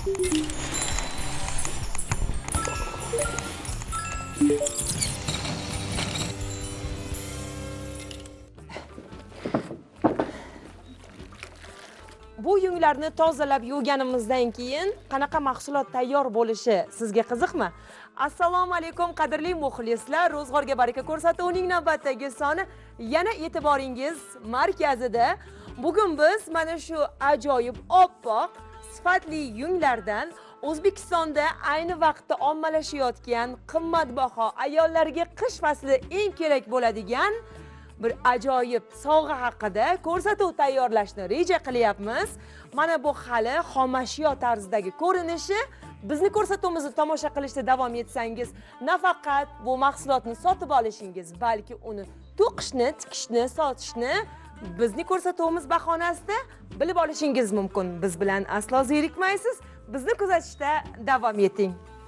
Bu yunglarni tozalab yuvganimizdan keyin qanaqa mahsulot tayyor bo'lishi sizga qiziqmi? Assalomu alaykum qadrli muxlislar. Ro'zg'orga baraka ko'rsatuvining navbatdagi soni yana e'tiboringiz markazida. Bugun biz mana shu ajoyib oppoq sifatli yunglardan O'zbekistonda ayni vaqtda ommalashayotgan qimmatbaho ayollarga qish faslida eng kerak bo'ladigan bir ajoyib sovg'a haqida ko'rsatuv tayyorlashni reja qilyapmiz. Mana bu hali xomashyo tarzidagi ko'rinishi. Bizni ko'rsatuvimizni tomosha qilishda davom etsangiz, nafaqat bu mahsulotni sotib olishingiz, balki uni to'qishni, tikishni, sotishni bizni ko'rsatuvimiz bahonasida bilib olishingiz mumkin. Biz bilan aslo zerikmaysiz. Bizni kuzatishda davom eting.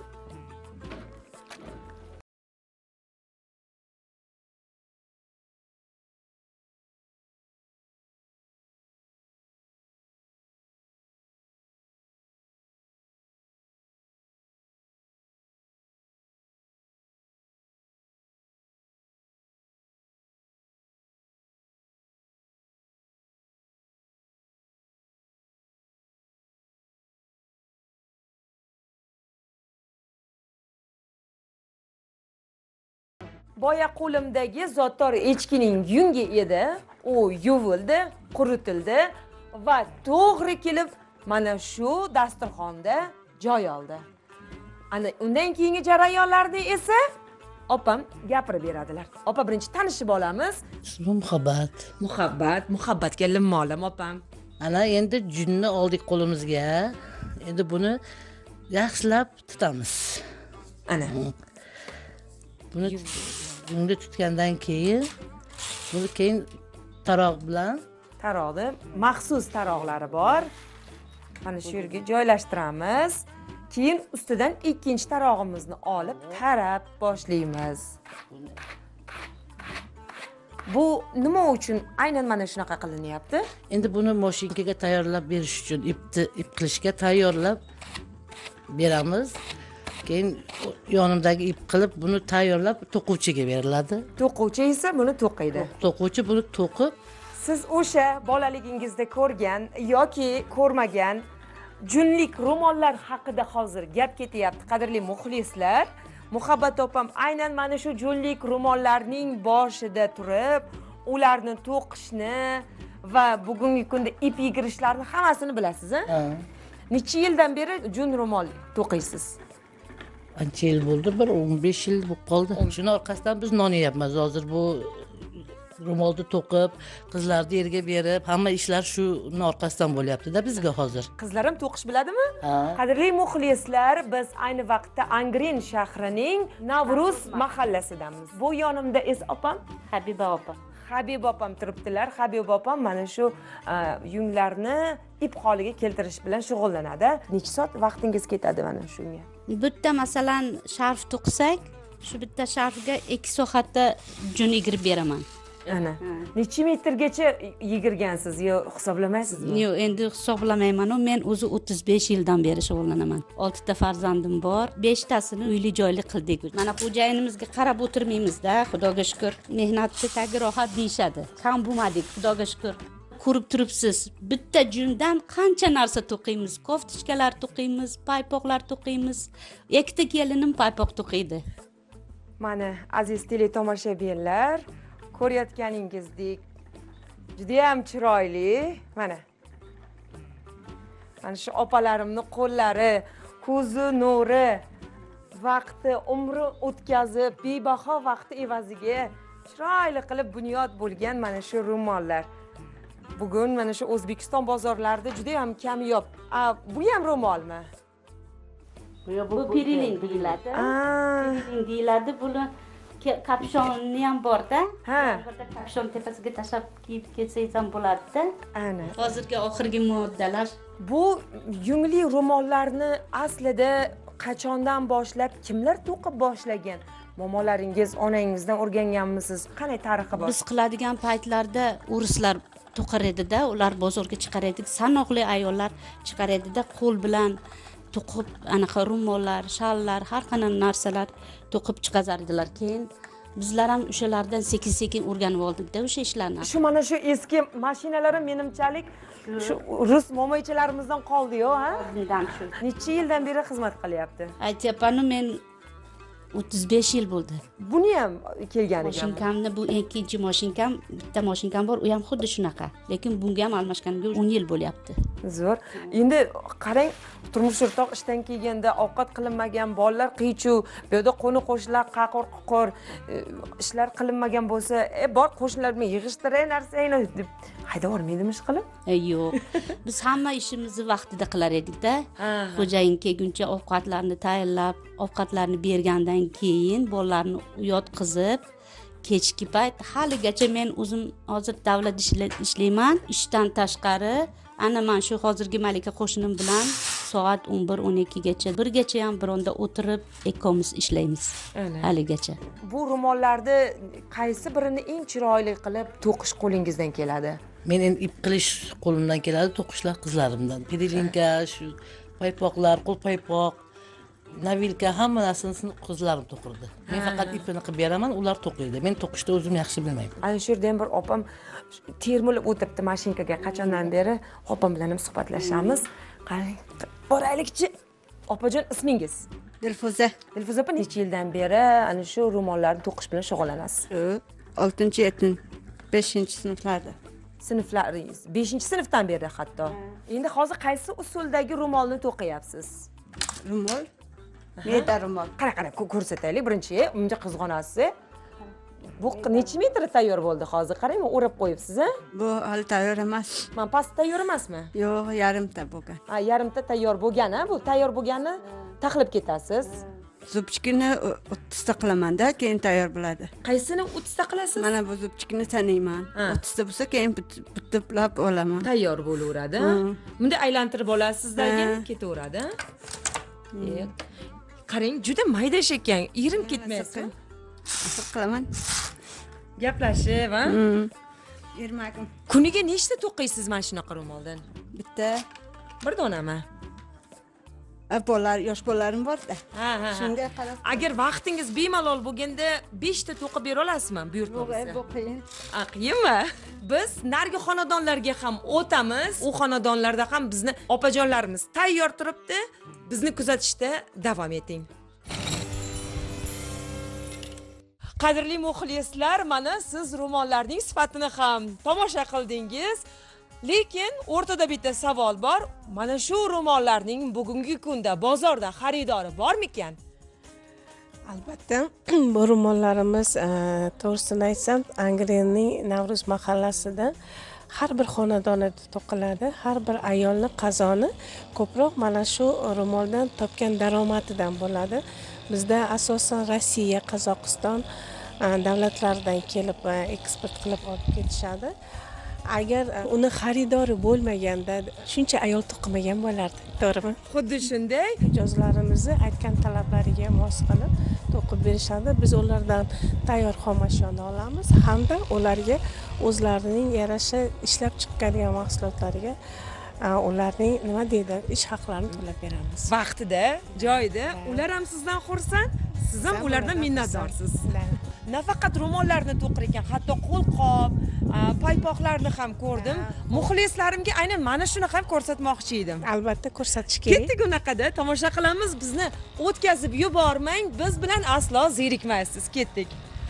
Boya qo'limdagi zotdor echkining yungi edi. U yuvildi, quritildi va to'g'ri kelib mana shu dasturxonda joy oldi. Ana undan keyingi jarayonlarni esa opam gapirib beradilar. Opa, birinchi tanishib olamiz. Ismi Muhabbat. Muhabbatga limmolim opam. Ana endi junni oldik qo'limizga. Endi buni yaxshilab tutamiz. Ana. Buni bunga tutgandan keyin buni keyin taroq bilan Taroqni maxsus taroqlari bor. Mana shu yerga joylashtiramiz. Keyin ustidan ikkinchi tarog'imizni olib tarab boshlaymiz. Bu nima uchun aynan mana shunaqa qilinyapti? Endi buni mashinkaga tayyorlab berish uchun ip qilishga tayyorlab beramiz. Keyin yonimdagi ip qilib buni tayyorlab to'quvchiga beriladi. To'quvchi esa buni to'qiydi. To'quvchi buni to'qib, Siz o'sha bolaligingizda ko'rgan yoki ko'rmagan junlik ro'mollar haqida hozir gap ketyapti, qadrli muxlislar. Muhabbat opam aynan mana shu junlik ro'mollarning boshida turib, ularni to'qishni va bugungi kunda ip yigirishlarni hammasini bilasiz, a? Necha yildan beri jun ro'mol to'qiysiz? ancha yil bo'ldi, bir 15 yil bo'lib qoldi. Shuni orqasidan biz non yeyapmiz. Hozir bu ro'molni to'qib, qizlarni yerga berib, hamma ishlar shuni orqasidan bo'lyapti-da bizga hozir. Qizlarim to'qish biladimi? Qadrli muxlislar, biz ayni vaqtda Angren shahrining Navruz mahallasidamiz. Bu yonimda opam, Habiba opa. Habiba opam turibdilar. Habiba opam mana shu yunglarni ip holiga keltirish bilan shug'ullanadi. Necha soat vaqtingiz ketadi mana shunga? Bitta masalan sharf to'qisak, shu bitta sharfga 2 soatda jun yigirib beraman. Ana. Necha metrgacha yigirgansiz yo hisoblamaysizmi? Yo'q, endi hisoblamayman. Men o'zi 35 yildan beri shug'ullanaman. 6 ta farzandim bor. 5 tasini uyli joyli qildik. Mana xo'jayinimizga qarab o'tirmaymiz-da, xudoga shukr. Mehnatni tagi rohat deyshadi. Kam bo'lmadik, xudoga shukr. Ko'rib turibsiz, bitta jundan qancha narsa to'qiymiz. Koftichkalar to'qiymiz, paypoqlar to'qiymiz. Ikkita kelinim paypoq to'qiydi. Mana aziz teletomoshabinlar, ko'rayotganingizdek juda ham chiroyli. Mana shu opalarimni qo'llari, ko'zi nuri, vaqti, umri o'tkazib, bebaho vaqti evaziga chiroyli qilib bunyod bo'lgan mana shu ro'mollar. Bugun mana shu O'zbekiston bozorlarida juda ham kamyob. Bu ham ro'molmi? Bu piriling deyiladi. Piriling deyiladi. Buni kapshonni ham bor-da. Kapshon tepasiga tashlab kiyib ketsangiz ham bo'ladi-da. Ana. Hozirgi oxirgi moddalar. Bu yungli ro'mollarni aslida qachondan boshlab kimlar to'qib boshlagan? Momolaringiz, onangizdan o'rganganmisiz? Qanday tarixi bor? Biz qiladigan paytlarda o'rislar to'qar edi-da, ular bozorga chiqar edi. Sanoqli ayollar chiqar edi-da, qo'l bilan to'qib anaqa ro'mollar, shallar, har qanday narsalar to'qib chiqazardilar. Keyin bizlar ham o'shalardan sekin-sekin o'rganib oldikda o'sha ishlarni. Shu mana shu eski mashinalarim menimchalik shu rus momoychalarimizdan qoldi-yu, ha? Shu. Necha yildan beri xizmat qilyapti? Aytyapman, men 35 yil bo'ldi. Buni ham kelganiga. Mashinkamni bu ikkinchi mashinkam, bitta mashinkam bor, u ham xuddi shunaqa. Lekin bunga ham almashganiga 10 yil bo'lyapti. Zo'r. Endi qarang, turmush o'rtoq ishdan kelganda ovqat qilinmagan, bolalar qiy-chuv, bu yerda qo'ni-qo'shnilar qaqor-quqor, ishlar qilinmagan bo'lsa, bor qo'shnilar bilan yig'ishtiray narsangni deb hayda bormaydimi ish qilib? Yo'q. Biz hamma ishimizni vaqtida qilar edik-da. Xo'jayin kelguncha ovqatlarni tayyorlab, ovqatlarni bergandan keyin bolalarni yotqizib, kechki payt haligacha men o'zim hozir davlat ishlayman. Ishdan tashqari ana men shu hozirgi malika qo'shnim bilan soat 11-12 gacha, birgacha ham bironda o'tirib ikkomiz ishlaymiz. Haligacha. Bu ro'mollarni qaysi birini eng chiroyli qilib to'qish qo'lingizdan keladi? Men endi ip qilish qo'limdan keladi, to'qishlar qizlarimdan. Pedilinka, shu paypoqlar, qo'l paypoq, navilka hamma narsasini qizlarim to'qirdi. Men faqat ipini qilib beraman, ular to'qiydi. Men to'qishni o'zim yaxshi bilmayman. Ana shu yerda ham bir opam termilib o'tiribdi mashinkaga qachondan beri. Opam bilan ham suhbatlashamiz. Qarang, boraylikchi. Opajon, ismingiz? Dilfuza. Dilfuza opa necha yildan beri ana shu ro'mollarni to'qish bilan shug'ullanasiz? 6-7-5-sinflarda. Sinflaringiz 5-sinfdan beri hatto. Endi hozir qaysi usuldagi ro'molni to'qiyapsiz? Ro'mol. Meda ro'mol. Qara, ko'rsataylik. Birinchi, unga qizg'onasiz. Bu necha metr tayyor bo'ldi hozir? Qarang, o'rab qo'yibsiz, ha? Bu hali tayyor emas. Men past tayyor emasmi? Yo'q, yarimta bo'lgan. Ha, yarimta tayyor bo'lgan, ha? Bu tayyor bo'lganni taxlib ketasiz. Zubchikni 30 ta qilaman-da, keyin tayyor bo'ladi. Qaysini 30 ta qilasiz? Mana bu zubchikni taniyman. 30 ta bo'lsa, keyin bitib olaman. Tayyor bo'laveradi. Bunda aylantirib olasiz-dagi ketaveradi. Qarang, juda mayda ekan, irim ketmayapti. Qilaman. Gaplashib, ha? 20 kun. Kuniga nechta to'qiysiz mana shunaqa ro'moldan? Bitta. Bir donami? Bolalar, yosh bolalarim bor-da. Ha. Shunga qarab. Agar vaqtingiz bemalol bo'lganda 5 ta to'qib bera olasizmi? Buyurtmasiz. Bu qiyin. Qiyinmi? Biz nargi xonadonlarga ham o'tamiz. U xonadonlarda ham bizni opajonlarimiz tayyor turibdi. Bizni kuzatishda davom eting. Qadrli muxlislar, mana siz ro'mollarning sifatini ham tomosha qildingiz. Lekin o'rtada bitta savol bor. Mana shu ro'mollarning bugungi kunda bozorda xaridori bormikan? Albatta, bu ro'mollarimiz to'g'risini aytsam, Angrenning Navruz mahallasida har bir xonadonida to'qiladi. Har bir ayolning qazoni ko'proq mana shu ro'moldan topgan daromadidan bo'ladi. Bizda asosan Rossiya, Qozog'iston davlatlaridan kelib eksport qilib olib ketishadi. Agar uni xaridori bo'lmaganda shuncha ayol to'qimagan bo'lardi, to'g'rimi? Xuddi shunday. Mijozlarimizni aytgan talablariga mos qilib to'qib berishadi. Biz ulardan tayyor xomashiyoni olamiz hamda ularga o'zlarining yarasha ishlab chiqargan mahsulotlariga ularning nima deydi, ish haqlarini to'lab beramiz. Vaqtida, joyida, ular ham sizdan xursand, siz ham ulardan minnatdorsiz. Nafaqat ro'mollarni to'qir ekan, hatto qo'lqop, paypoqlarni ham ko'rdim. Muxlislarimga aynan mana shuni ham ko'rsatmoqchi edim. Albatta ko'rsatish kerak. Ketdik unaqada, tomosha qilamiz, bizni o'tkazib yubormang, biz bilan aslo zerikmaysiz. Ketdik.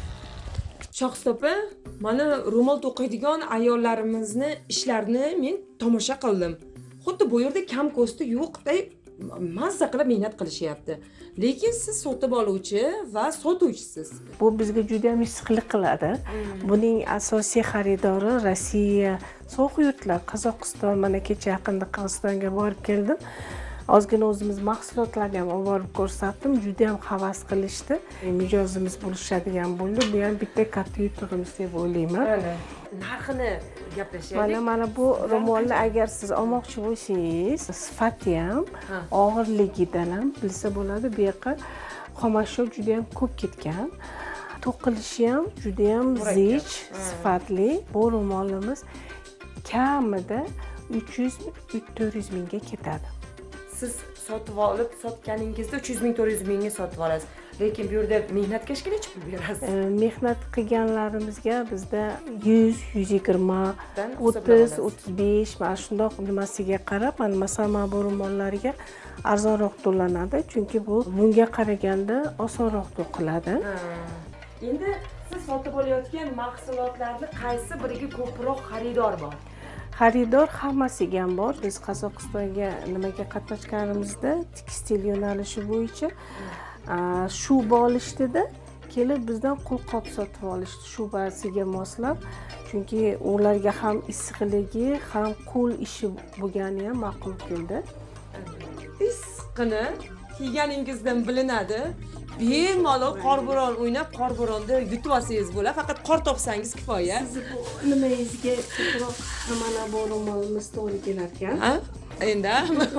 Shohista opa, mana ro'mol to'qiydigan ayollarimizni ishlarini men tomosha qildim. Xuddi bu yerda kam ko'sti yo'qday mazza qilib mehnat qilishyapti. Lekin siz sotib oluvchi va sotuvchisiz. Bu bizga juda ham issiqlik qiladi. Buning asosiy xaridori Rossiya, so'q yurtlar, Qozog'iston, mana kecha yaqinda Qirg'izistonga borib keldim. Ozgina o'zimiz mahsulotlarni ham olib borib ko'rsatdim. Juda ham havas qilishdi. Mijozimiz bo'lishadigan bo'ldi. Bu ham bitta katta yutug'imiz deb o'ylayman. Narxini gaplashaylik. Mana bu ro'molni agar siz olmoqchi bo'lsangiz, sifati ham, og'irligidan ham bilsa bo'ladi. Bu yoqqa xomashyo juda ham ko'p ketgan. To'qilishi ham juda ham zich, sifatli. Bu ro'molimiz kamida 300-400 mingga ketadi. Siz sotib olib sotganingizda 300 ming 400 mingga sotib olasiz. Lekin bu yerda mehnatkashga necha pul berasiz? Mehnat qilganlarimizga bizda 100, 120, Dan 30, 35 mana shundoq nimasiga qarab, mana masalan mana bu ro'mollarga arzonroq to'lanadi, chunki bu bunga qaraganda osonroq to'qiladi. Endi siz sotib olayotgan mahsulotlarni qaysi biriga ko'proq xaridor bor? Xaridor hammasiga ham bor. Biz Qozog'istonga nimaga qatnashganimizda tekstil yo'nalishi bo'yicha shuba olishdida kelib bizdan qo'lqop sotib olishdi shubasiga moslab. Chunki ularga ham issiqligi, ham qo'l ishi bo'lgani ham ma'qul keldi. Isqini kiyganingizdan bilinadi. Bemalol qorbo'ron o'ynab, qorbo'ronda yutib olsangiz bo'ladi. Faqat qor topsangiz kifoya. Siz bu nimangizga ko'proq mana bu ro'molimiz to'g'ri kelar ekan. Ha? Endi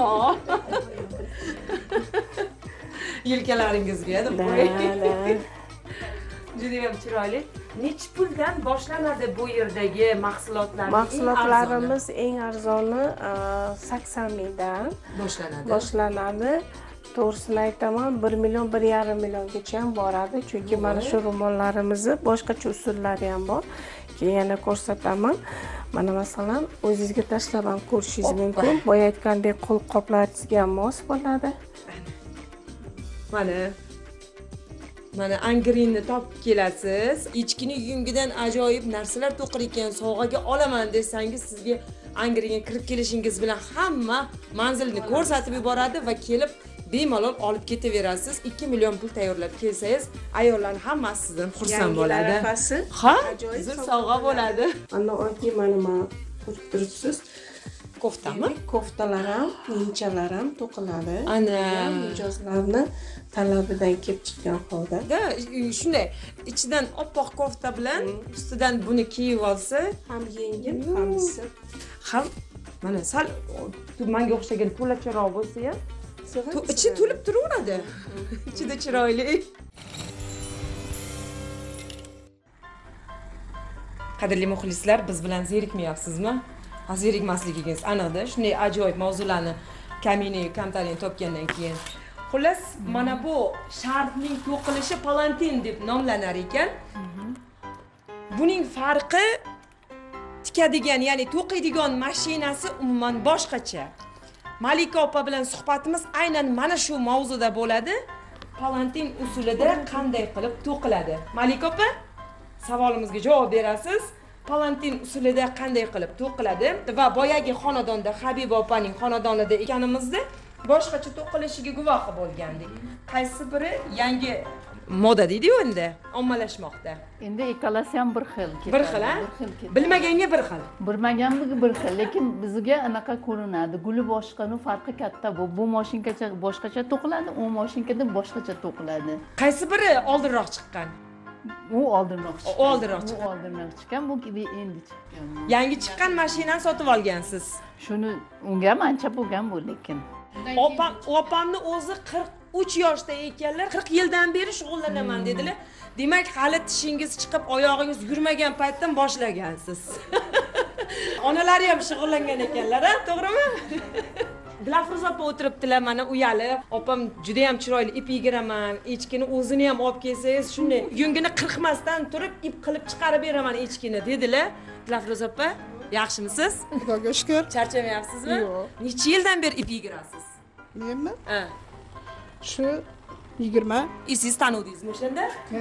yelkalaringizga yedim. Juda ham chiroyli. Necha puldan boshlanadi bu yerdagi mahsulotlar? Mahsulotlarimiz eng arzoni 80 mingdan boshlanadi. To'g'risini aytaman, 1 million, 1,5 milliongacha ham boradi. Chunki mana shu ro'mollarimizni boshqacha usullari ham bor. Keyin yana ko'rsataman. Mana masalan, o'zingizga tashlab ham ko'rishingiz mumkin. Boya aytgandek qo'lqoplaringizga mos bo'ladi. Mana angrinni topib kelasiz. Echkini yungidan ajoyib narsalar to'qir ekan, sovg'aga olaman desangiz, sizga angringa kirib kelishingiz bilan hamma manzilni ko'rsatib yuboradi va kelib bemalol olib ketaverasiz. 2 million pul tayyorlab kelsangiz, ayollarning hammasi sizdan xursand bo'ladi. Ha, ajoyib sovg'a bo'ladi. Ana oddiy mana ko'rib turibsiz. Koftami? Koftalar ham, ninchalar ham to'qiladi. Ana mijozlarni talabidan kelib chiqqan holda. Shunday, ichidan oppoq kofta bilan ustidan buni kiyib olsa, ham yengil, ham issiq. Ham mana sal menga o'xshagan to'lacharoq bo'lsa ham, ichi to'lib turaveradi. Ichida chiroyli. Qadrli muxlislar, biz bilan zerikmayapsizmi? Zerikmasligingiz aniqda. Shunday ajoyib mavzularni kamini, kamtarini topgandan keyin. Xullas, mana bu sharfning to'qilishi palantin deb nomlanar ekan. Buning farqi tikadigan, ya'ni to'qiydigan mashinasi umuman boshqacha. Malika opa bilan suhbatimiz aynan mana shu mavzuda bo'ladi. Palantin usulida qanday qilib to'qiladi? Malika opa, savolimizga javob berasiz. Palantin usulida qanday qilib to'qiladi va boyagi xonadonda Habiba opaning xonadonida ekanimizda boshqacha to'qilishiga guvohi bo'lgandik. Qaysi biri yangi moda deydi-ku endi, ommalashmoqda. Endi ikkalasi ham bir xil. Bir xil, ha? Bilmaganga bir xil. Bilmaganligi bir xil, lekin bizga anaqa ko'rinadi. Guli boshqani farqi katta bu. Bu mashinkacha boshqacha to'qiladi, u mashinkada boshqacha to'qiladi. Qaysi biri oldinroq chiqqan? U oldinroq chiqqan. Oldinroq chiqqan, bu endi chiqqan. Yangi chiqqan mashinani sotib olgansiz. Shuni unga ham ancha bo'lgan bu lekin. Opamni o'zi 43 yoshda ekanlar, 40 yildan beri shug'ullanaman dedilar. Demak, hali tishingiz chiqib, oyog'ingiz yurmagan paytdan boshlagansiz. Onalari ham shug'ullangan ekanlar, ha, to'g'rimi? Dilafruz opa o'tiribdilar, mana uyalib. Opam juda ham chiroyli ip yigiraman. Echkini o'zini ham olib kelsangiz, shunday yungini qirqmasdan turib ip qilib chiqarib beraman echkini dedilar. Dilafruz opa, yaxshimisiz? Xudoga shukr. Charchamayapsizmi? Yo'q. Necha yildan beri ip yigirasiz? Menmi? Ha. Shu 20. Siz tanudingizmi o'shanda?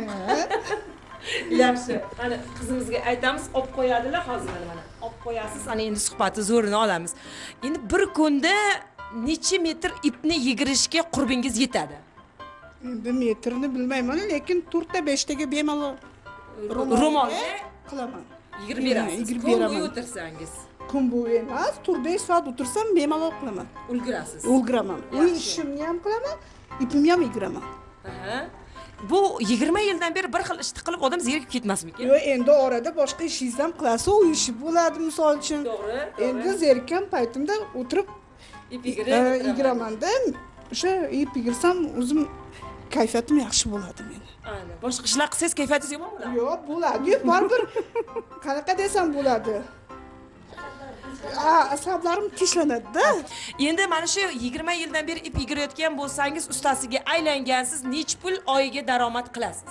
Yaxshi. Ana qizimizga aytamiz, olib qo'yadilar hozir mana. Olib qo'yasiz, ana endi suhbatni zo'rini olamiz. Endi bir kunda necha metr ipni yigirishga qurbingiz yetadi? Endi metrini bilmayman, lekin 4 ta 5 taga bemalol ro'molga qilaman. Yigirib berasiz. Yigirib Kun beraman. bo'yi o'tirsangiz. Kun bo'yi emas, 4-5 soat o'tirsam bemalol qilaman. Ulgurasiz. Ulguraman. Uy ishimni ham qilaman, ipimni ham yigiraman. Aha. Bu 20 yildan beri bir xil ishni qilib odam zerikib ketmasmikin? Yo'q, endi orada boshqa ishingiz ham qilasiz, uy ishi bo'ladi misol uchun. To'g'ri. Endi zerikkan paytimda o'tirib ip yigirib yigiramanda, o'sha ip yigirsam o'zim kayfiyatim yaxshi bo'ladi meni. Ana, boshqa ishlar qilsangiz kayfiyatingiz yomon bo'ladi. Yo'q, bo'ladi. Baribir qanaqa desam bo'ladi. asablarim tishlanadi-da. Endi mana shu 20 yildan beri ip yigirayotgan bo'lsangiz, ustasiga aylangansiz, necha pul oyiga daromad qilasiz?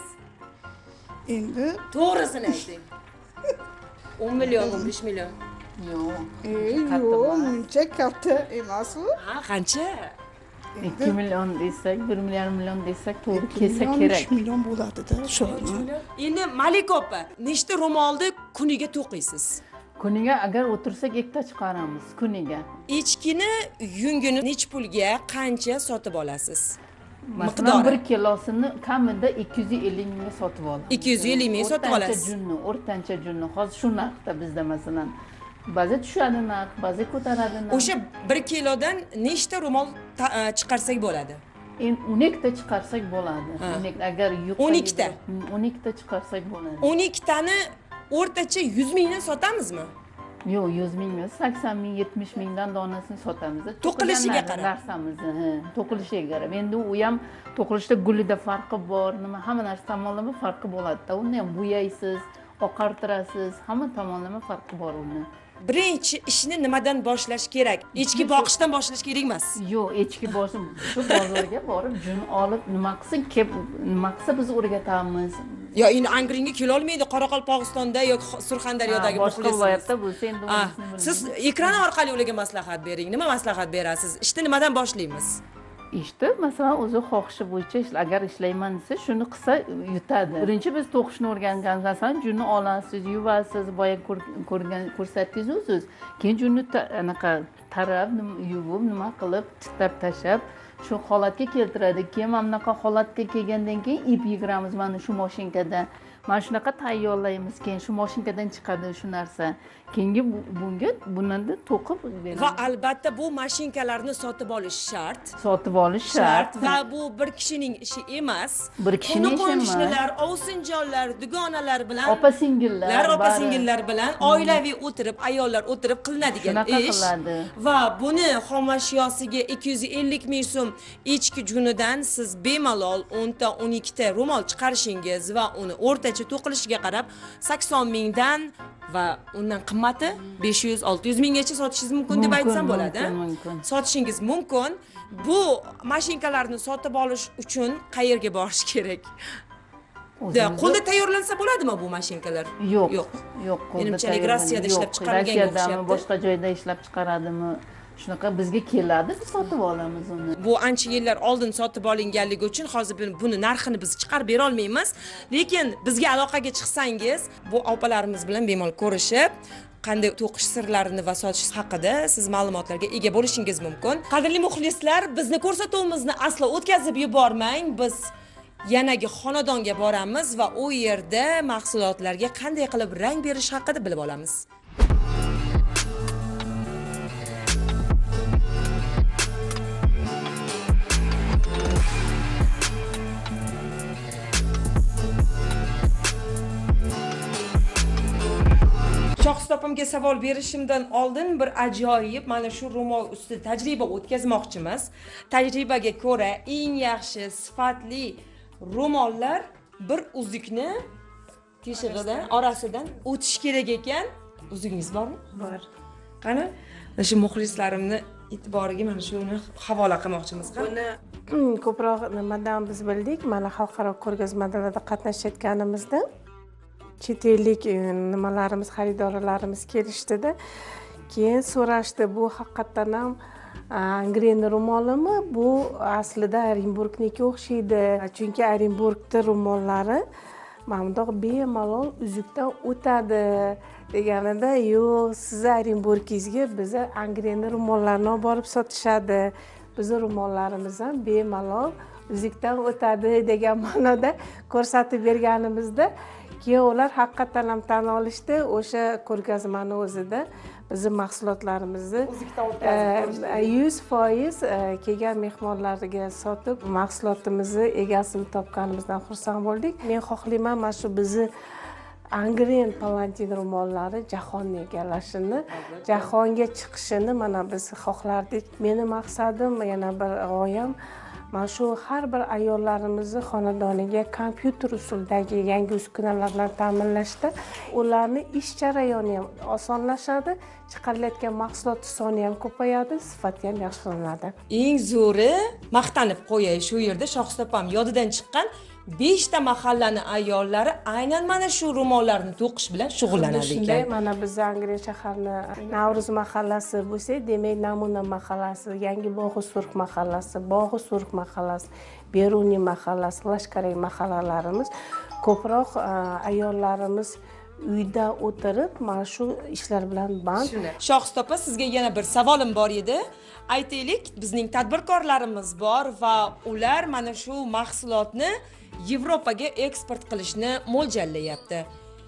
Endi To'g'risini ayting. 10 million, 15 million. yo'q, uncha katta emas u. Ha, qancha? 2 million desak, 1,5 million desak to'g'ri kelsa kerak. 3 million bo'ladi-da, shu. Endi Malika opa, nechta ro'molni kuniga to'qiysiz? Kuniga agar o'tirsak ikkita chiqaramiz kuniga. Echkini yungini necha pulga, qancha sotib olasiz? Masalan 1 kilosini kamida 250 mingga sotib oldik. 250 ming sotib olasiz. O'rtancha junni. Hozir shu narxda bizda masalan. Ba'zi tushadi narx, ba'zi ko'taradi narx. O'sha 1 kilodan nechta ro'mol chiqarsak bo'ladi? Endi 12 ta chiqarsak bo'ladi. 12 agar yuqori 12 ta. 12 ta chiqarsak bo'ladi. 12 tani o'rtacha 100 mingdan sotamizmi? Yo'q, 100 ming emas, 80 ming, 70 mingdan donasini sotamiz. To'qilishiga qarab. Narsamizni, to'qilishiga qarab. Endi u ham to'qilishda gulida farqi bor, nima hamma narsa tomonlama farqi bo'ladi-da. Uni ham bo'yaysiz, oqartirasiz, hamma tomonlama farqi bor uni. Birinchi ishni nimadan boshlash kerak? Echki boqishdan boshlash kerak emas. Yo'q, echki boshim shu bozorga borib jun olib nima qilsin, nima qilsa biz o'rgatamiz. Yo, endi Angrenga kela olmaydi, Qoraqalpog'istonda yoki Surxondaryodagi boshqa viloyatda bo'lsa endi siz ekran orqali ularga maslahat bering. Nima maslahat berasiz? Ishni nimadan boshlaymiz? Ishda masalan o'zi xohishi bo'yicha agar ishlayman desa shuni qilsa yutadi. Birinchi biz to'qishni o'rgangan, masalan junni olasiz, yuvasiz, boya ko'rsatdingiz siz. Keyin junni anaqa tarab, yuvib, nima qilib, titlab tashab shu holatga keltiradi. Keyin mana bunaqa holatga kelgandan keyin ip yigiramiz mana shu mashinkada. Mana shunaqa tayyorlaymiz, keyin shu mashinkadan chiqadi shu narsa. Keyingi bunga bundan to'qib beramiz. Va albatta bu mashinkalarni sotib olish shart. Sotib olish shart. Va bu bir kishining ishi emas. Bir kishining ishi emas. Qo'shnilar, ovsinjonlar, dugonalar bilan, opa-singillar, opa-singillar bilan oilaviy o'tirib, ayollar o'tirib qilinadigan ish. Va buni xomashyosiga 250 ming so'm echki junidan siz bemalol 10 ta 12 ta ro'mol chiqarishingiz va uni o'rtacha to'qilishiga qarab 80 mingdan va undan qimmati 500-600 minggacha sotishingiz mumkin deb aytsam bo'ladi. Sotishingiz mumkin. Bu mashinkalarni sotib olish uchun qayerga borish kerak? Qo'lda tayyorlansa bo'ladimi bu mashinkalar? Yo'q. Menimcha Rossiyada ishlab chiqarilgan o'xshayapti. Boshqa joyda ishlab chiqaradimi? Shunaqa bizga keladi, biz sotib olamiz uni. Bu ancha yillar oldin sotib olinganligi uchun hozir buni narxini biz chiqarib bera olmaymiz. Lekin bizga aloqaga chiqsangiz, bu opalarimiz bilan bemalol ko'rishib, qanday to'qish sirlarini va sotish haqida siz ma'lumotlarga ega bo'lishingiz mumkin. Qadrli muxlislar, bizni ko'rsatuvimizni aslo o'tkazib yubormang. Biz yanagi xonadonga boramiz va u yerda mahsulotlarga qanday qilib rang berish haqida bilib olamiz. Shohista opamga savol berishimdan oldin bir ajoyib mana shu ro'mol ustida tajriba o'tkazmoqchimiz. Tajribaga ko'ra eng yaxshi sifatli ro'mollar bir uzukni teshig'idan, orasidan o'tish kerak ekan. Uzugingiz bormi? Bor. Qani? Mana shu muxlislarimni e'tiboriga mana shuni havola qilmoqchimiz. Buni ko'proq nimadan biz bildik? Mana xalqaro ko'rgazmalarda qatnashayotganimizda chet ellik nimalarimiz, xaridorlarimiz kelishdi-da. Keyin so'rashdi, bu haqiqatan ham Angren ro'molimi? Bu aslida Orenburgniki o'xshaydi. Chunki Orenburgda ro'mollari mana bundoq bemalol uzukdan o'tadi deganida, yo'q, siz Orenburgingizga biza Angren ro'mollarni olib borib sotishadi. Bizning ro'mollarimiz ham bemalol uzukdan o'tadi degan ma'noda ko'rsatib berganimizda keyin ular haqiqatan ham tan olishdi. O'sha ko'rgazmani o'zida bizning mahsulotlarimizni 100% kelgan mehmonlarga sotib, mahsulotimizni egasini topganimizdan xursand bo'ldik. Men xohlayman mana shu bizni Angren Palantin ro'mollari jahonni egallashini, jahonga chiqishini mana biz xohlardik. Meni maqsadim, yana bir g'oyam mana shu har bir ayollarimizni xonadoniga kompyuter usulidagi yangi uskunalar bilan ta'minlashda ularni ish jarayoni ham osonlashadi, chiqarilayotgan mahsulot soni ham ko'payadi, sifati ham yaxshilanadi. Eng zo'ri maqtanib qo'yay shu yerda Shohistopam yodidan chiqqan 5 ta mahallani ayollari aynan mana shu ro'mollarni to'qish bilan shug'ullanadi Shunday, ekan. mana biz Angren shaharini Navruz mahallasi bo'lsa, demak Namuna mahallasi, Yangi Bog'i Surx mahallasi, Bog'i Surx mahallasi, Beruniy mahallasi, Lashkarey mahallalarimiz ko'proq ayollarimiz uyda o'tirib mana shu ishlar bilan band. Shohistopa, sizga yana bir savolim bor edi. Aytaylik, bizning tadbirkorlarimiz bor va ular mana shu mahsulotni Yevropaga eksport qilishni mo'ljallayapti.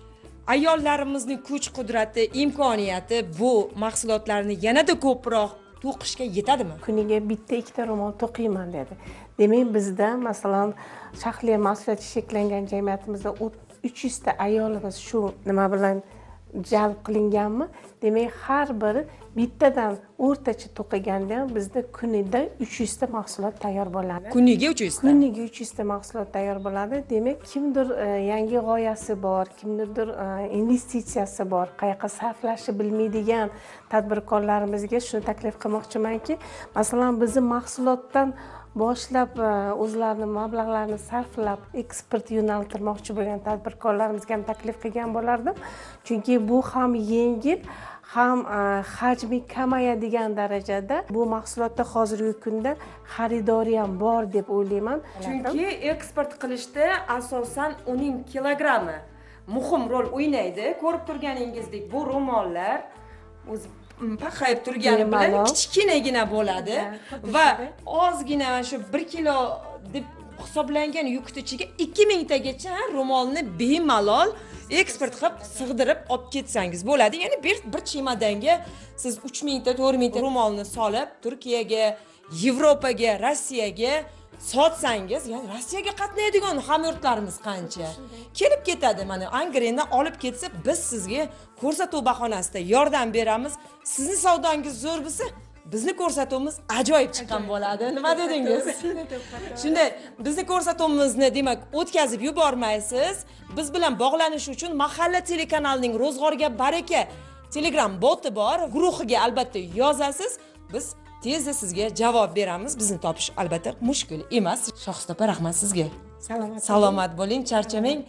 Ayollarimizni kuch-qudrati, imkoniyati bu mahsulotlarni yanada ko'proq to'qishga yetadimi? Kuniga bitta ikkita ro'mol to'qiyman dedi. Demak, bizda masalan Shahliya mas'uliyati cheklangan jamiyatimizda 300 ta ayolimiz shu nima bilan jalb qilinganmi? Demak, har biri bittadan o'rtacha to'qiganda bizda kunida 300 ta mahsulot tayyor bo'ladi. Kuniga 300 ta. Kuniga 300 ta mahsulot tayyor bo'ladi. Demak, kimdir yangi g'oyasi bor, kimnidir investitsiyasi bor, qayoqqa sarflashni bilmaydigan tadbirkorlarimizga shuni taklif qilmoqchimanki, masalan, bizni mahsulotdan boshlab o'zlarini mablag'larini sarflab eksport yo'naltirmoqchi bo'lgan tadbirkorlarimizga ham taklif qilgan bo'lardim. Chunki bu ham yengil, ham hajmi kamayadigan darajada bu mahsulotda hozirgi kunda xaridori ham bor deb o'ylayman. Chunki eksport qilishda asosan uning kilogrammi muhim rol o'ynaydi. Ko'rib turganingizdek, bu ro'mollar o'z paqayib turgani bilan kichkinagina bo'ladi va ozgina shu 1 kilo deb hisoblangan yukni ichiga 2000 tagacha ro'molni bemalol eksport qilib sig'dirib olib ketsangiz bo'ladi. Ya'ni bir chemadanga siz 3000 ta, 4000 ta ro'molni solib Turkiyaga, Yevropaga, Rossiyaga sotsangiz, ya'ni Rossiyaga qatnaydigan hamyurtlarimiz qancha kelib ketadi. Mana Angrendan olib ketsa, biz sizga ko'rsatuv bahonasida yordam beramiz. Sizni savdongiz zo'r bo'lsa, bizni ko'rsatuvimiz ajoyib chiqqan bo'ladi. Nima dedingiz? Shunday, bizni ko'rsatuvimizni demak o'tkazib yubormaysiz. Biz bilan bog'lanish uchun Mahalla telekanalining Ro'zg'orga baraka Telegram boti bor. Guruhiga albatta yozasiz. Biz tezda sizga javob beramiz. Bizni topish albatta mushkul emas. Shohistopa, rahmat sizga. Salomat bo'ling, charchamang.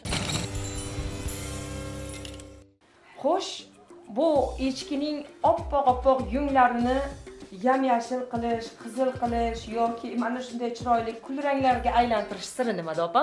Xo'sh, bu echkining oppoq yunglarini yam-yashil qilish, qizil qilish yoki mana shunday chiroyli kulranglarga aylantirish siri nimada, opam?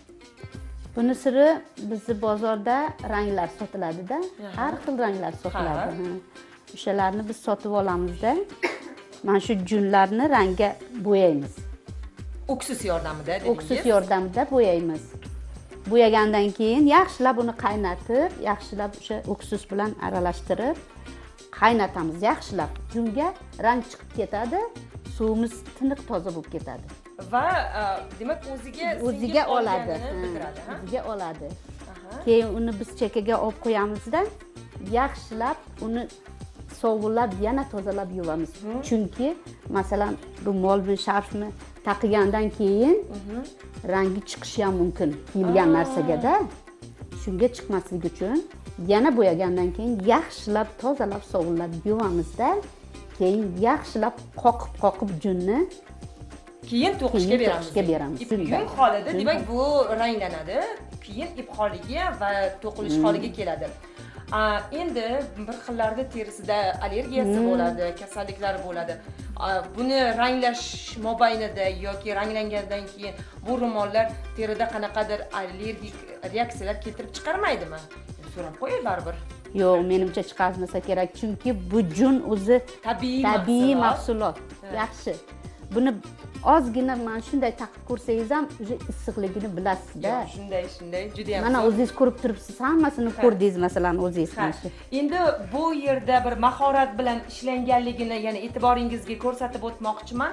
Buni siri bizni bozorda ranglar sotiladi-da, har xil ranglar sotiladi. O'shalarni biz sotib olamizda, mana shu junlarni rangga bo'yaymiz. Oksus yordamida dedingiz? Oksus yordamida bo'yaymiz. Bo'yagandan keyin yaxshilab uni qaynatib, yaxshilab o'sha oksus bilan aralashtirib qaynatamiz yaxshilab. Junga rang chiqib ketadi, suvimiz tiniq toza bo'lib ketadi. Va demak o'ziga oladi. O'ziga oladi. Keyin uni biz chekkaga olib qo'yamizda, yaxshilab uni sovunlab yana tozalab yuvamiz. Chunki masalan ro'molmi, sharfni taqigandan keyin rangi chiqishi ham mumkin kiyilgan narsaga-da. Shunga chiqmasligi uchun yana bo'yagandan keyin yaxshilab tozalab sovunlab yuvamizda, keyin yaxshilab qoqib junni keyin to'qishga beramiz. Yung holida demak bu ranglanadi, keyin ip holiga va to'qilish holiga keladi. Endi bir xillarda terisida allergiyasi bo'ladi, kasalliklari bo'ladi. Buni ranglash mobaynida yoki ranglangandan keyin bu ro'mollar terida qanaqadir allergik reaksiyalar keltirib chiqarmaydimi? So'rab qo'yay baribir. Yo'q, menimcha chiqarmasa kerak, chunki bu jun o'zi tabiiy mahsulot. Yaxshi. Buni ozgina mana shunday taqib ko'rsangiz ham issiqligini bilasiz-da. Shunday, juda ham. Mana o'zingiz ko'rib turibsiz, hammasini ko'rdingiz masalan o'zingiz mana shu. Endi bu yerda bir mahorat bilan ishlanganligini yana e'tiboringizga ko'rsatib o'tmoqchiman.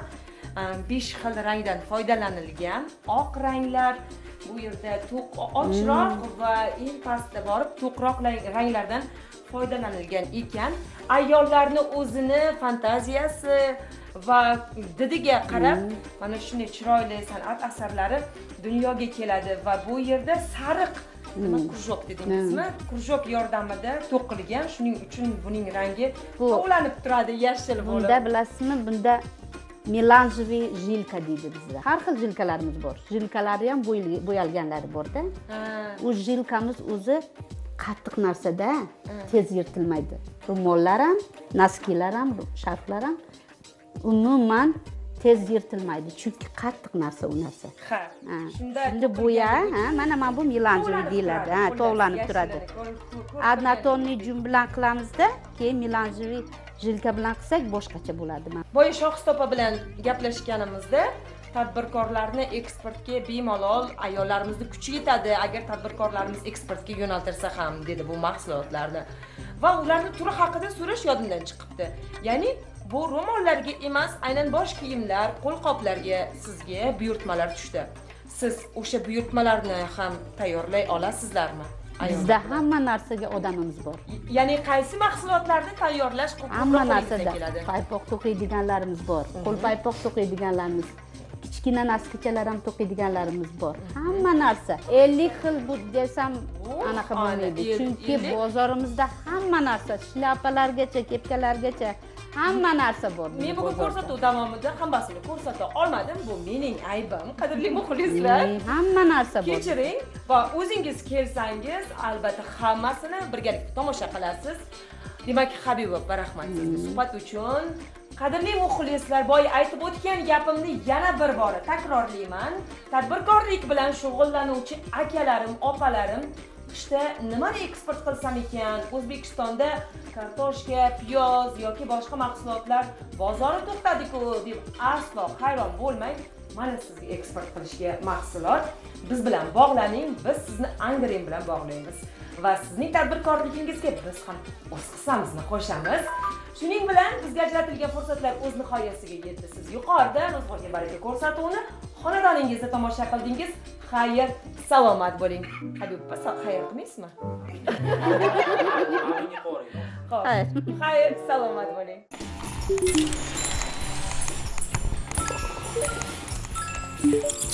5 xil rangdan foydalanilgan. Oq ranglar bu yerda ochroq va eng pastda borib to'qroq ranglardan foydalanilgan ekan. Ayollarni o'zini fantaziyasi va didiga qarab mana shunday chiroyli san'at asarlari dunyoga keladi va bu yerda sariq nima krujok dedingizmi? Krujok yordamida to'qilgan, shuning uchun buning rangi tovlanib turadi, yashil bo'lib. Bunda bilasizmi, bunda melanjeviy jilka deydi bizda. Har xil jilkalarimiz bor. Jilkalari ham bo'yalganlari bor-da. U jilkamiz o'zi qattiq narsada tez yirtilmaydi. Ro'mollar ham, noskilar ham, sharflar ham umuman tez yirtilmaydi. Chunki qattiq narsa u narsa. Ha. Shunda bo'ya, mana bu melanjeviy deyiladi. Tovlanib turadi. Однотонный jun bilan qilamizda, keyin melanjeviy jilka bilan qilsak boshqacha bo'ladi. Boya Shohista opa bilan gaplashganimizda tadbirkorlarni eksportga bemalol ayollarimizni kuchi yetadi agar tadbirkorlarimiz eksportga yo'naltirsa ham dedi bu mahsulotlarni. Va ularni turi haqida so'rash yodimdan chiqibdi. Ya'ni bu ro'mollarga emas, aynan bosh kiyimlar, qo'lqoplarga sizga buyurtmalar tushdi. Siz o'sha buyurtmalarni ham tayyorlay olasizlarmi? Bizda hamma narsaga odamimiz bor. Ya'ni qaysi mahsulotlarni tayyorlash hamma narsada paypoq to'qiydiganlarimiz bor. Qo'l paypoq to'qiydiganlarimiz, kichkina naskichalar ham to'qiydiganlarimiz bor. Hamma narsa 50 xil bu desam anaqa bo'lmaydi. Chunki bozorimizda hamma narsa, shlapalargacha, kepkalargacha hamma narsa bor. Men bugun ko'rsatuv davomida hammasini ko'rsata olmadim. Bu mening aybim, qadrli muxlislar. Hamma narsa bor. Kechiring va o'zingiz kelsangiz, albatta hammasini birgalikda tomosha qilasiz. Demak, Habiba opa, rahmat sizga suhbat uchun. Qadrli muxlislar, boya aytib o'tgan gapimni yana bir bora takrorlayman. Tadbirkorlik bilan shug'ullanuvchi akalarim, opalarim qishda nimani eksport qilsam ekan? O'zbekistonda kartoshka, piyoz yoki boshqa mahsulotlar bozori to'xtadi-ku deb aslo hayron bo'lmang. Mana sizga eksport qilishga mahsulot. Biz bilan bog'laning, biz sizni Angren bilan bog'laymiz va sizning tadbirkorligingizga biz ham o'z hissamizni qo'shamiz. Shuning bilan bizga ajratilgan fursatlar o'z nihoyasiga yetdi. Siz yuqorida Ro'zg'orga baraka ko'rsatuvini xonadoningizda tomosha qildingiz. Xayr, salomat bo'ling. Habiba opa, xayr qilmaysizmi? Xayr, salomat bo'ling.